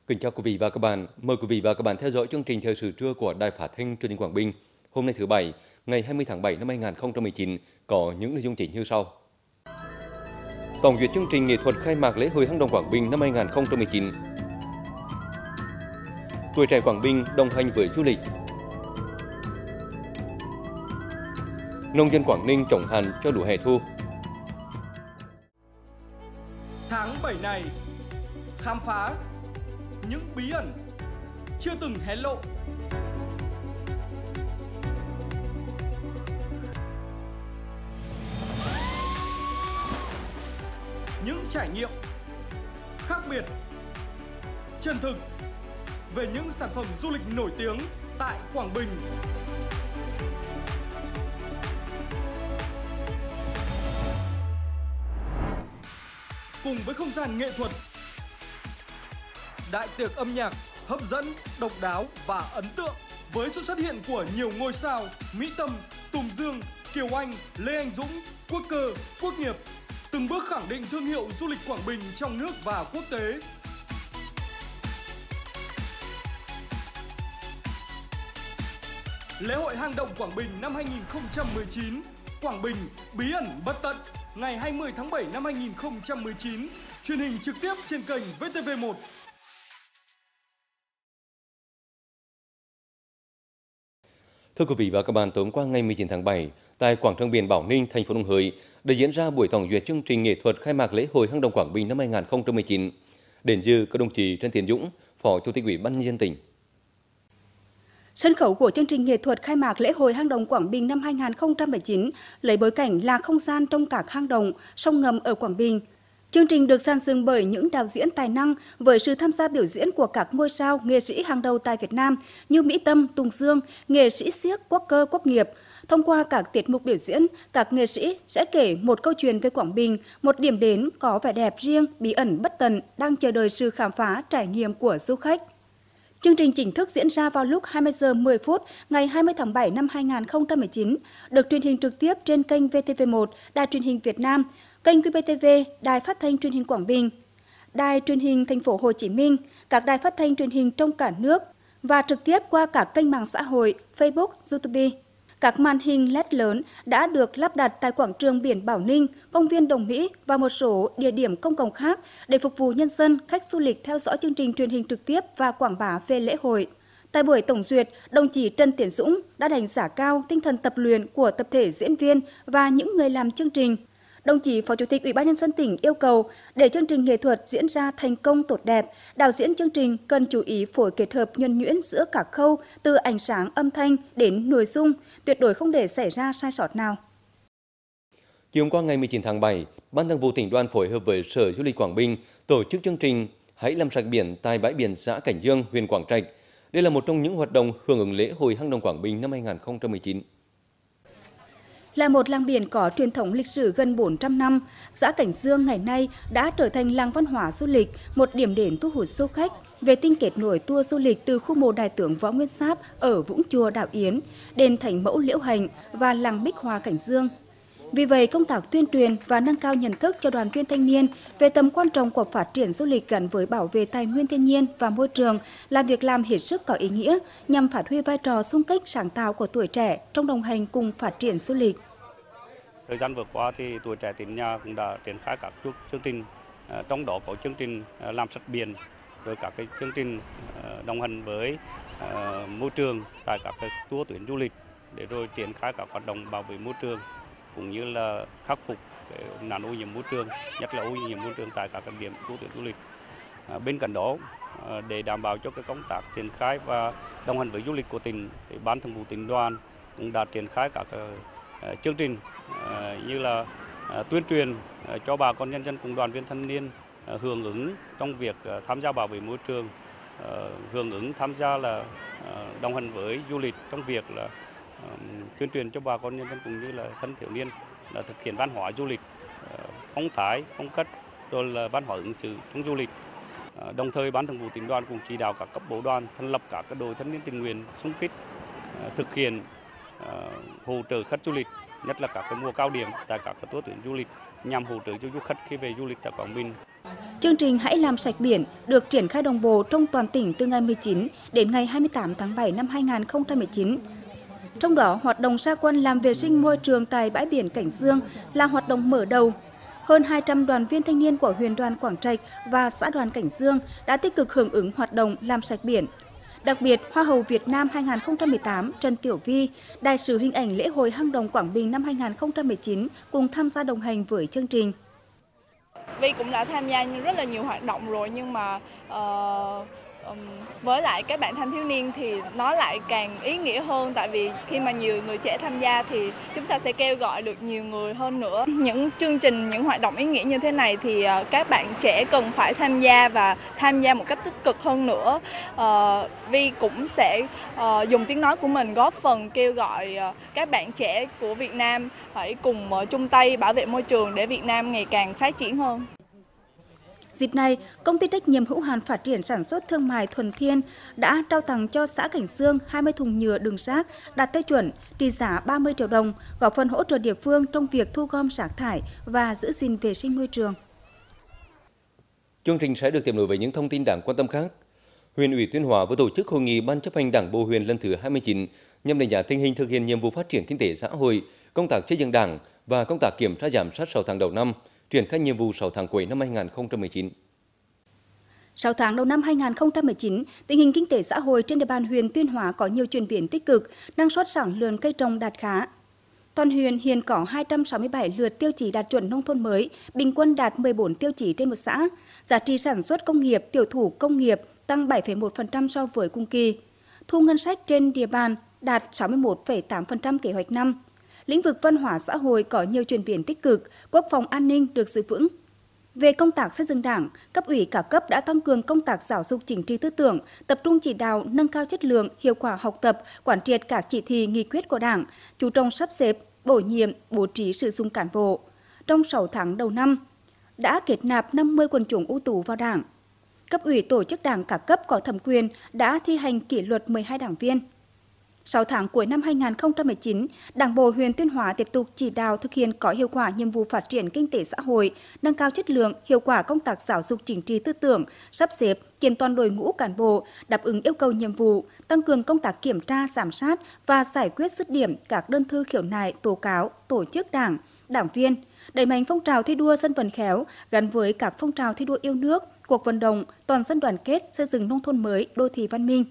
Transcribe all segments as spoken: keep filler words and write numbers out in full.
Kính chào quý vị và các bạn. Mời quý vị và các bạn theo dõi chương trình thời sự trưa của Đài Phát thanh Truyền hình Quảng Bình. Hôm nay thứ Bảy, ngày hai mươi tháng bảy năm hai nghìn không trăm mười chín có những nội dung chính như sau. Tổng duyệt chương trình nghệ thuật khai mạc lễ hội Hang Động Quảng Bình năm hai nghìn không trăm mười chín. Tuổi trẻ Quảng Bình đồng hành với du lịch. Nông dân Quảng Ninh trồng hành cho lúa hè thu. Tháng bảy này, khám phá những bí ẩn chưa từng hé lộ. Những trải nghiệm khác biệt, chân thực về những sản phẩm du lịch nổi tiếng tại Quảng Bình. Cùng với không gian nghệ thuật, đại tiệc âm nhạc hấp dẫn, độc đáo và ấn tượng với sự xuất hiện của nhiều ngôi sao Mỹ Tâm, Tùng Dương, Kiều Anh, Lê Anh Dũng, Quốc Cơ, Quốc Nghiệp, từng bước khẳng định thương hiệu du lịch Quảng Bình trong nước và quốc tế. Lễ hội Hang Động Quảng Bình năm hai nghìn không trăm mười chín, Quảng Bình bí ẩn bất tận, ngày hai mươi tháng bảy năm hai nghìn không trăm mười chín, truyền hình trực tiếp trên kênh vê tê vê một. Thưa quý vị và các bạn, tối qua ngày mười chín tháng bảy, tại quảng trường biển Bảo Ninh, thành phố Đồng Hới đã diễn ra buổi tổng duyệt chương trình nghệ thuật khai mạc lễ hội Hang Động Quảng Bình năm hai nghìn không trăm mười chín. Đến dự có đồng chí Trần Tiến Dũng, Phó Chủ tịch Ủy ban nhân dân tỉnh. Sân khấu của chương trình nghệ thuật khai mạc lễ hội Hang Động Quảng Bình năm hai nghìn không trăm mười chín lấy bối cảnh là không gian trong các hang động, sông ngầm ở Quảng Bình. Chương trình được dàn dựng bởi những đạo diễn tài năng với sự tham gia biểu diễn của các ngôi sao, nghệ sĩ hàng đầu tại Việt Nam như Mỹ Tâm, Tùng Dương, nghệ sĩ xiếc Quốc Cơ, Quốc Nghiệp. Thông qua các tiết mục biểu diễn, các nghệ sĩ sẽ kể một câu chuyện về Quảng Bình, một điểm đến có vẻ đẹp riêng, bí ẩn bất tận, đang chờ đợi sự khám phá, trải nghiệm của du khách. Chương trình chính thức diễn ra vào lúc hai mươi giờ mười phút ngày hai mươi tháng bảy năm hai nghìn không trăm mười chín, được truyền hình trực tiếp trên kênh vê tê vê một, Đài Truyền hình Việt Nam, kênh quy bê tê vê, Đài Phát thanh Truyền hình Quảng Bình, Đài Truyền hình Thành phố Hồ Chí Minh, các đài phát thanh truyền hình trong cả nước và trực tiếp qua các kênh mạng xã hội Facebook, YouTube. Các màn hình led lớn đã được lắp đặt tại quảng trường biển Bảo Ninh, công viên Đồng Mỹ và một số địa điểm công cộng khác để phục vụ nhân dân, khách du lịch theo dõi chương trình truyền hình trực tiếp và quảng bá về lễ hội. Tại buổi tổng duyệt, đồng chí Trần Tiến Dũng đã đánh giá cao tinh thần tập luyện của tập thể diễn viên và những người làm chương trình. Đồng chí Phó Chủ tịch Ủy ban nhân dân tỉnh yêu cầu để chương trình nghệ thuật diễn ra thành công tốt đẹp, đạo diễn chương trình cần chú ý phối kết hợp nhuần nhuyễn giữa các khâu từ ánh sáng, âm thanh đến nội dung, tuyệt đối không để xảy ra sai sót nào. Chiều qua ngày mười chín tháng bảy, Ban Thường vụ Tỉnh đoàn phối hợp với Sở Du lịch Quảng Bình tổ chức chương trình Hãy làm sạch biển tại bãi biển xã Cảnh Dương, huyện Quảng Trạch. Đây là một trong những hoạt động hưởng ứng lễ hội Hang Động Quảng Bình năm hai nghìn không trăm mười chín. Là một làng biển có truyền thống lịch sử gần bốn trăm năm, xã Cảnh Dương ngày nay đã trở thành làng văn hóa du lịch, một điểm đến thu hút du khách. Vệ tinh kết nối tour du lịch từ khu mộ Đại tướng Võ Nguyên Giáp ở Vũng Chùa Đảo Yến, đền Thánh Mẫu Liễu Hạnh và làng Bích Hòa Cảnh Dương. Vì vậy, công tác tuyên truyền và nâng cao nhận thức cho đoàn viên thanh niên về tầm quan trọng của phát triển du lịch gắn với bảo vệ tài nguyên thiên nhiên và môi trường là việc làm hết sức có ý nghĩa nhằm phát huy vai trò xung kích sáng tạo của tuổi trẻ trong đồng hành cùng phát triển du lịch. Thời gian vừa qua thì tuổi trẻ tỉnh nhà cũng đã triển khai các chương trình, trong đó có chương trình làm sạch biển, rồi các cái chương trình đồng hành với môi trường tại các cái tour tuyến du lịch để rồi triển khai các hoạt động bảo vệ môi trường cũng như là khắc phục nạn ô nhiễm môi trường, nhất là ô nhiễm môi trường tại các điểm tour tuyến du lịch. Bên cạnh đó, để đảm bảo cho cái công tác triển khai và đồng hành với du lịch của tỉnh, thì Ban Thường vụ Tỉnh đoàn cũng đã triển khai các chương trình như là tuyên truyền cho bà con nhân dân cùng đoàn viên thanh niên hưởng ứng trong việc tham gia bảo vệ môi trường, hưởng ứng tham gia là đồng hành với du lịch trong việc là tuyên truyền cho bà con nhân dân cũng như là thanh thiếu niên là thực hiện văn hóa du lịch, phong thái, phong cách, rồi là văn hóa ứng xử trong du lịch. Đồng thời Ban Thường vụ Tỉnh đoàn cũng chỉ đạo các cấp bộ đoàn thành lập các đội thanh niên tình nguyện xung kích thực hiện hỗ trợ khách du lịch, nhất là các cái mùa cao điểm tại các tour tuyến du lịch nhằm hỗ trợ cho du khách khi về du lịch tại Quảng Bình. Chương trình Hãy làm sạch biển được triển khai đồng bộ trong toàn tỉnh từ ngày mười chín đến ngày hai mươi tám tháng bảy năm hai nghìn không trăm mười chín. Trong đó, hoạt động ra quân làm vệ sinh môi trường tại bãi biển Cảnh Dương là hoạt động mở đầu. Hơn hai trăm đoàn viên thanh niên của huyện đoàn Quảng Trạch và xã đoàn Cảnh Dương đã tích cực hưởng ứng hoạt động làm sạch biển. Đặc biệt, Hoa hậu Việt Nam hai nghìn không trăm mười tám Trần Tiểu Vi, đại sứ hình ảnh lễ hội Hang Động Quảng Bình năm hai nghìn không trăm mười chín cùng tham gia đồng hành với chương trình. Vi cũng đã tham gia rất là nhiều hoạt động rồi, nhưng mà uh, um, với lại các bạn thanh thiếu niên thì nó lại càng ý nghĩa hơn, tại vì khi mà nhiều người trẻ tham gia thì chúng ta sẽ kêu gọi được nhiều người hơn nữa. Những chương trình, những hoạt động ý nghĩa như thế này thì uh, các bạn trẻ cần phải tham gia và tham gia một cách tích cực hơn nữa. Uh, Vi cũng sẽ uh, dùng tiếng nói của mình góp phần kêu gọi uh, các bạn trẻ của Việt Nam hãy cùng uh, chung tay bảo vệ môi trường để Việt Nam ngày càng phát triển hơn. Dịp này, Công ty trách nhiệm hữu hạn phát triển sản xuất thương mại Thuần Thiên đã trao tặng cho xã Cảnh Dương hai mươi thùng nhựa đựng rác đạt tiêu chuẩn trị giá ba mươi triệu đồng, góp phần hỗ trợ địa phương trong việc thu gom rác thải và giữ gìn vệ sinh môi trường. Chương trình sẽ được tiếp nối với những thông tin đáng quan tâm khác. Huyện ủy Tuyên Hóa vừa tổ chức hội nghị Ban chấp hành Đảng bộ huyện lần thứ hai mươi chín nhằm đánh giá tình hình thực hiện nhiệm vụ phát triển kinh tế xã hội, công tác xây dựng Đảng và công tác kiểm tra giám sát sáu tháng đầu năm, triển khai nhiệm vụ sáu tháng cuối năm hai nghìn không trăm mười chín. sáu tháng đầu năm hai nghìn không trăm mười chín, tình hình kinh tế xã hội trên địa bàn huyện Tuyên Hóa có nhiều chuyển biến tích cực, năng suất sản lượng cây trồng đạt khá. Toàn huyện hiện có hai trăm sáu mươi bảy lượt tiêu chí đạt chuẩn nông thôn mới, bình quân đạt mười bốn tiêu chí trên một xã. Giá trị sản xuất công nghiệp, tiểu thủ công nghiệp tăng bảy phẩy một phần trăm so với cùng kỳ. Thu ngân sách trên địa bàn đạt sáu mươi mốt phẩy tám phần trăm kế hoạch năm. Lĩnh vực văn hóa xã hội có nhiều chuyển biến tích cực, quốc phòng an ninh được giữ vững. Về công tác xây dựng Đảng, cấp ủy cả cấp đã tăng cường công tác giáo dục chính trị tư tưởng, tập trung chỉ đạo nâng cao chất lượng, hiệu quả học tập, quán triệt các chỉ thị nghị quyết của Đảng, chú trọng sắp xếp, bổ nhiệm, bố trí sử dụng cán bộ. Trong sáu tháng đầu năm, đã kết nạp năm mươi quần chúng ưu tú vào Đảng. Cấp ủy tổ chức Đảng cả cấp có thẩm quyền đã thi hành kỷ luật mười hai đảng viên. sáu tháng cuối năm hai nghìn không trăm mười chín, Đảng bộ huyện Tuyên Hóa tiếp tục chỉ đạo thực hiện có hiệu quả nhiệm vụ phát triển kinh tế xã hội, nâng cao chất lượng, hiệu quả công tác giáo dục chính trị tư tưởng, sắp xếp, kiện toàn đội ngũ cán bộ, đáp ứng yêu cầu nhiệm vụ, tăng cường công tác kiểm tra, giám sát và giải quyết dứt điểm các đơn thư khiếu nại, tố cáo, tổ chức Đảng, đảng viên, đẩy mạnh phong trào thi đua dân vận khéo gắn với các phong trào thi đua yêu nước, cuộc vận động toàn dân đoàn kết xây dựng nông thôn mới, đô thị văn minh.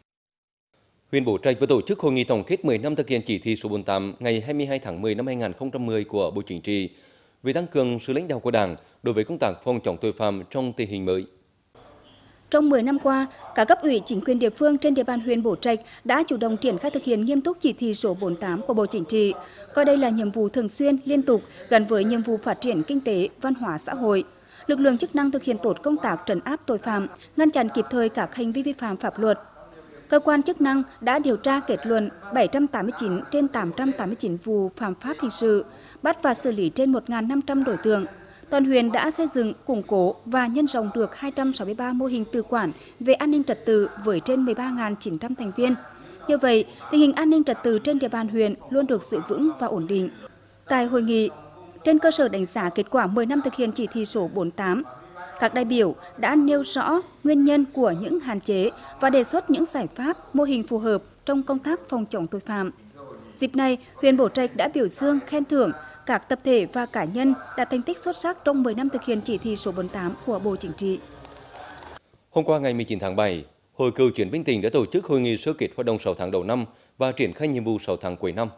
Huyện Bố Trạch vừa tổ chức hội nghị tổng kết mười năm thực hiện chỉ thị số bốn mươi tám ngày hai mươi hai tháng mười năm hai nghìn không trăm mười của Bộ Chính trị về tăng cường sự lãnh đạo của Đảng đối với công tác phòng chống tội phạm trong tình hình mới. Trong mười năm qua, các cấp ủy chính quyền địa phương trên địa bàn huyện Bố Trạch đã chủ động triển khai thực hiện nghiêm túc chỉ thị số bốn mươi tám của Bộ Chính trị, coi đây là nhiệm vụ thường xuyên, liên tục gắn với nhiệm vụ phát triển kinh tế, văn hóa xã hội. Lực lượng chức năng thực hiện tốt công tác trấn áp tội phạm, ngăn chặn kịp thời các hành vi vi phạm pháp luật. Cơ quan chức năng đã điều tra kết luận bảy trăm tám mươi chín trên tám trăm tám mươi chín vụ phạm pháp hình sự, bắt và xử lý trên một nghìn năm trăm đối tượng. Toàn huyện đã xây dựng, củng cố và nhân rộng được hai trăm sáu mươi ba mô hình tự quản về an ninh trật tự với trên mười ba nghìn chín trăm thành viên. Như vậy, tình hình an ninh trật tự trên địa bàn huyện luôn được giữ vững và ổn định. Tại hội nghị, trên cơ sở đánh giá kết quả mười năm thực hiện chỉ thị số bốn mươi tám, các đại biểu đã nêu rõ nguyên nhân của những hạn chế và đề xuất những giải pháp, mô hình phù hợp trong công tác phòng chống tội phạm. Dịp này, huyện Bố Trạch đã biểu dương, khen thưởng các tập thể và cá nhân đạt thành tích xuất sắc trong mười năm thực hiện chỉ thị số bốn mươi tám của Bộ Chính trị. Hôm qua ngày mười chín tháng bảy, Hội Cựu chiến binh tỉnh đã tổ chức hội nghị sơ kết hoạt động sáu tháng đầu năm và triển khai nhiệm vụ sáu tháng cuối năm.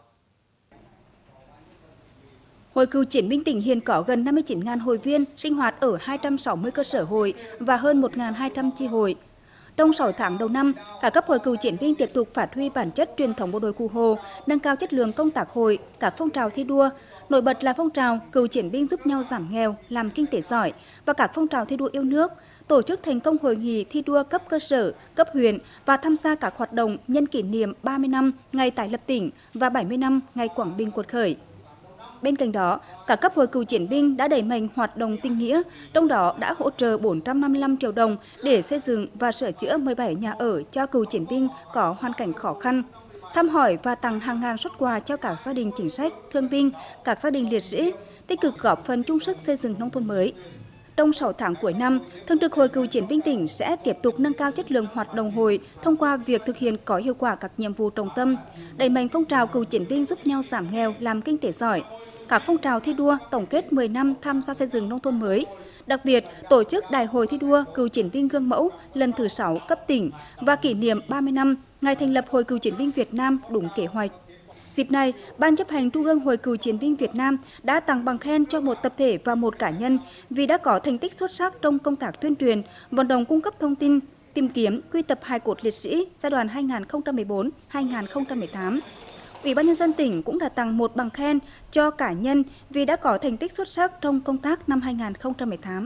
Hội Cựu chiến binh tỉnh hiện có gần năm mươi chín nghìn hội viên sinh hoạt ở hai trăm sáu mươi cơ sở hội và hơn một nghìn hai trăm chi hội. Trong sáu tháng đầu năm, các cấp hội cựu chiến binh tiếp tục phát huy bản chất truyền thống bộ đội Cụ Hồ, nâng cao chất lượng công tác hội, các phong trào thi đua. Nổi bật là phong trào cựu chiến binh giúp nhau giảm nghèo, làm kinh tế giỏi và các phong trào thi đua yêu nước, tổ chức thành công hội nghị thi đua cấp cơ sở, cấp huyện và tham gia các hoạt động nhân kỷ niệm ba mươi năm ngày tái lập tỉnh và bảy mươi năm ngày Quảng Bình quật khởi. Bên cạnh đó, các cấp hội cựu chiến binh đã đẩy mạnh hoạt động tình nghĩa, trong đó đã hỗ trợ bốn trăm năm mươi lăm triệu đồng để xây dựng và sửa chữa mười bảy nhà ở cho cựu chiến binh có hoàn cảnh khó khăn, thăm hỏi và tặng hàng ngàn suất quà cho các gia đình chính sách, thương binh, các gia đình liệt sĩ, tích cực góp phần chung sức xây dựng nông thôn mới. Trong sáu tháng cuối năm, Thường trực Hội Cựu chiến binh tỉnh sẽ tiếp tục nâng cao chất lượng hoạt động hội thông qua việc thực hiện có hiệu quả các nhiệm vụ trọng tâm, đẩy mạnh phong trào cựu chiến binh giúp nhau giảm nghèo, làm kinh tế giỏi, các phong trào thi đua tổng kết mười năm tham gia xây dựng nông thôn mới. Đặc biệt, tổ chức Đại hội thi đua cựu chiến binh gương mẫu lần thứ sáu cấp tỉnh và kỷ niệm ba mươi năm ngày thành lập Hội Cựu chiến binh Việt Nam đúng kế hoạch. Dịp này, Ban chấp hành Trung ương Hội Cựu chiến binh Việt Nam đã tặng bằng khen cho một tập thể và một cá nhân vì đã có thành tích xuất sắc trong công tác tuyên truyền, vận động cung cấp thông tin, tìm kiếm, quy tập hài cốt liệt sĩ giai đoạn hai nghìn không trăm mười bốn đến hai nghìn không trăm mười tám. Ủy ban Nhân dân tỉnh cũng đã tặng một bằng khen cho cá nhân vì đã có thành tích xuất sắc trong công tác năm hai nghìn không trăm mười tám.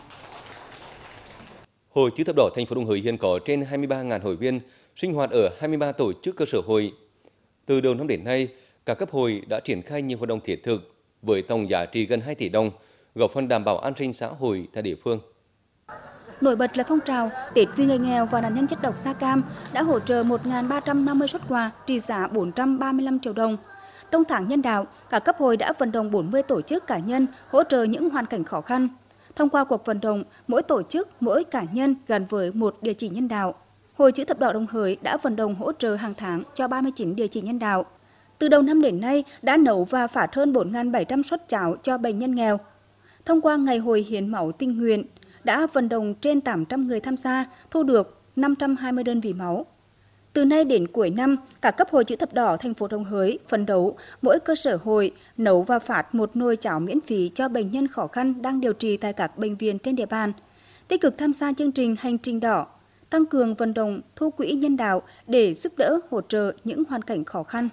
Hội Chữ thập đỏ thành phố Đồng Hới hiện có trên hai mươi ba nghìn hội viên sinh hoạt ở hai mươi ba tổ chức cơ sở hội. Từ đầu năm đến nay, các cấp hội đã triển khai nhiều hoạt động thiết thực với tổng giá trị gần hai tỷ đồng, góp phần đảm bảo an sinh xã hội tại địa phương. Nổi bật là phong trào Tết vì người nghèo và nạn nhân chất độc da cam đã hỗ trợ một nghìn ba trăm năm mươi suất quà trị giá bốn trăm ba mươi lăm triệu đồng. Trong tháng nhân đạo, các cấp hội đã vận động bốn mươi tổ chức cá nhân hỗ trợ những hoàn cảnh khó khăn. Thông qua cuộc vận động, mỗi tổ chức, mỗi cá nhân gắn với một địa chỉ nhân đạo. Hội Chữ thập đỏ Đồng Hới đã vận động hỗ trợ hàng tháng cho ba mươi chín địa chỉ nhân đạo. Từ đầu năm đến nay đã nấu và phát hơn bốn nghìn bảy trăm suất cháo cho bệnh nhân nghèo. Thông qua ngày hội hiến máu tình nguyện, đã vận động trên tám trăm người tham gia, thu được năm trăm hai mươi đơn vị máu. Từ nay đến cuối năm, các cấp hội Chữ thập đỏ thành phố Đồng Hới phấn đấu mỗi cơ sở hội nấu và phát một nồi cháo miễn phí cho bệnh nhân khó khăn đang điều trị tại các bệnh viện trên địa bàn. Tích cực tham gia chương trình Hành trình đỏ, tăng cường vận động thu quỹ nhân đạo để giúp đỡ hỗ trợ những hoàn cảnh khó khăn.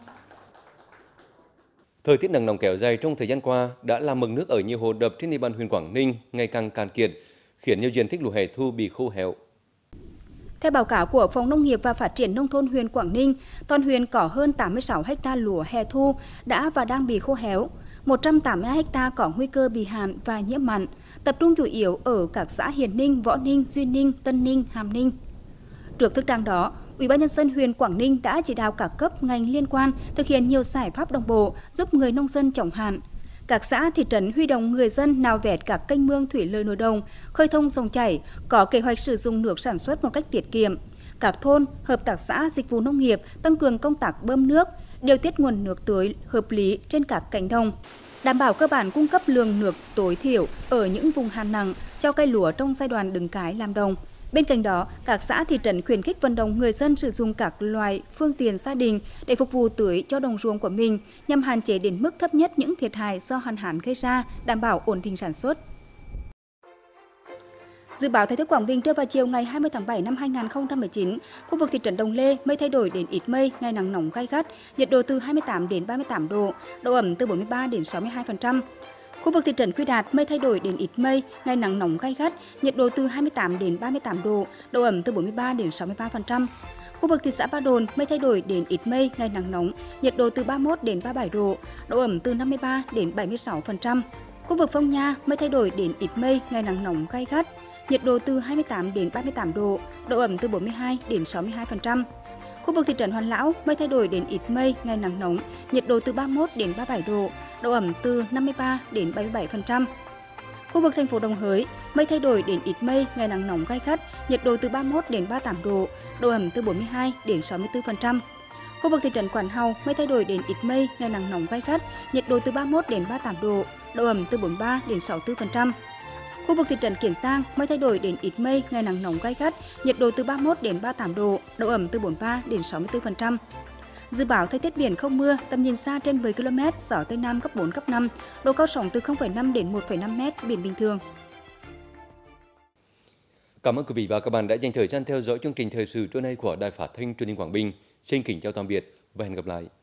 Thời tiết nắng nóng kéo dài trong thời gian qua đã làm mực nước ở nhiều hồ đập trên địa bàn huyện Quảng Ninh ngày càng cạn kiệt, khiến nhiều diện tích lúa hè thu bị khô héo. Theo báo cáo của Phòng Nông nghiệp và Phát triển Nông thôn huyện Quảng Ninh, toàn huyện có hơn tám mươi sáu ha lúa hè thu đã và đang bị khô héo, một trăm tám mươi hai ha có nguy cơ bị hạn và nhiễm mặn, tập trung chủ yếu ở các xã Hiền Ninh, Võ Ninh, Duy Ninh, Tân Ninh, Hàm Ninh. Trước thực trạng đó, Ủy ban Nhân dân huyện Quảng Ninh đã chỉ đạo các cấp ngành liên quan thực hiện nhiều giải pháp đồng bộ giúp người nông dân chống hạn. Các xã thị trấn huy động người dân nạo vét các kênh mương thủy lợi nội đồng, khơi thông dòng chảy, có kế hoạch sử dụng nước sản xuất một cách tiết kiệm. Các thôn, hợp tác xã dịch vụ nông nghiệp tăng cường công tác bơm nước, điều tiết nguồn nước tưới hợp lý trên các cánh đồng, đảm bảo cơ bản cung cấp lượng nước tối thiểu ở những vùng hạn nặng cho cây lúa trong giai đoạn đứng cái làm đồng. Bên cạnh đó, các xã thị trấn khuyến khích vận động người dân sử dụng các loại phương tiện gia đình để phục vụ tưới cho đồng ruộng của mình nhằm hạn chế đến mức thấp nhất những thiệt hại do hạn hán gây ra, đảm bảo ổn định sản xuất. Dự báo thời tiết Quảng Bình trưa và chiều ngày hai mươi tháng bảy năm hai nghìn không trăm mười chín, khu vực thị trấn Đồng Lê mây thay đổi đến ít mây, ngày nắng nóng gay gắt, nhiệt độ từ hai mươi tám đến ba mươi tám độ, độ ẩm từ bốn mươi ba đến sáu mươi hai phần trăm. Khu vực thị trấn Quy Đạt mây thay đổi đến ít mây, ngày nắng nóng gay gắt, nhiệt độ từ hai mươi tám đến ba mươi tám độ, độ ẩm từ bốn mươi ba đến sáu mươi ba phần trăm. Khu vực thị xã Ba Đồn mây thay đổi đến ít mây, ngày nắng nóng, nhiệt độ từ ba mươi mốt đến ba mươi bảy độ, độ ẩm từ năm mươi ba đến bảy mươi sáu phần trăm. Khu vực Phong Nha mây thay đổi đến ít mây, ngày nắng nóng gay gắt, nhiệt độ từ hai mươi tám đến ba mươi tám độ, độ ẩm từ bốn mươi hai đến sáu mươi hai phần trăm. Khu vực thị trấn Hoàn Lão mây thay đổi đến ít mây, ngày nắng nóng, nhiệt độ từ ba mươi mốt đến ba mươi bảy độ, độ ẩm từ năm mươi ba đến bảy mươi bảy phần trăm. Khu vực thành phố Đồng Hới mây thay đổi đến ít mây, ngày nắng nóng gay gắt, nhiệt độ từ ba mươi mốt đến ba mươi tám độ, độ ẩm từ bốn mươi hai đến sáu mươi tư phần trăm. Khu vực thị trấn Quảng Hào mây thay đổi đến ít mây, ngày nắng nóng gay gắt, nhiệt độ từ ba mươi mốt đến ba mươi tám độ, độ ẩm từ bốn mươi ba đến sáu mươi tư phần trăm. Khu vực thị trấn Kiển Giang mây thay đổi đến ít mây, ngày nắng nóng gay gắt, nhiệt độ từ ba mươi mốt đến ba mươi tám độ, độ ẩm từ bốn mươi ba đến sáu mươi tư phần trăm. Dự báo thời tiết biển không mưa, tầm nhìn xa trên mười ki lô mét, gió Tây Nam cấp bốn, cấp năm, độ cao sóng từ không phẩy năm đến một phẩy năm mét, biển bình thường. Cảm ơn quý vị và các bạn đã dành thời gian theo dõi chương trình thời sự trưa nay của Đài Phát thanh Truyền hình Quảng Bình. Xin kính chào tạm biệt và hẹn gặp lại.